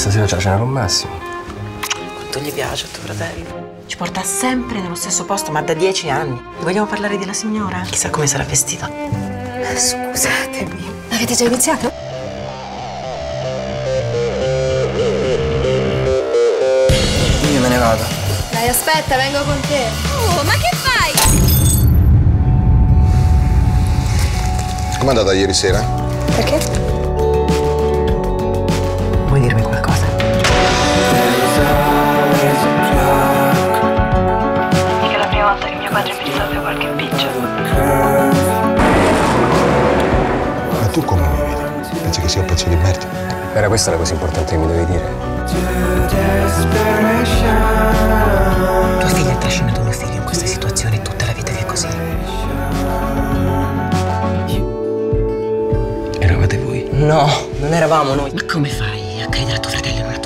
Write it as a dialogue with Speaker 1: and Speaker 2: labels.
Speaker 1: Stasera c'è la cena con Massimo.
Speaker 2: Quanto gli piace a tuo fratello? Ci porta sempre nello stesso posto, ma da 10 anni. Vogliamo parlare della signora? Chissà come sarà vestita.
Speaker 3: Scusatemi, avete già iniziato?
Speaker 1: Io me ne vado.
Speaker 3: Dai, aspetta, vengo con te. Oh, ma che fai?
Speaker 4: Com'è andata ieri sera?
Speaker 3: Perché?
Speaker 2: Vuoi dirmi qualcosa?
Speaker 5: Mica la prima volta che mio padre mi risolve qualche piccio.
Speaker 4: Ma tu come mi vedi? Pensi che sia un pezzo di merda?
Speaker 1: Era questa la cosa importante che mi dovevi dire?
Speaker 2: Tua figlia ha trascinato mio figlio in questa situazione tutta la vita che è così.
Speaker 1: Eravate voi?
Speaker 2: No, non eravamo noi. Ma come fai a credere a tuo fratello in una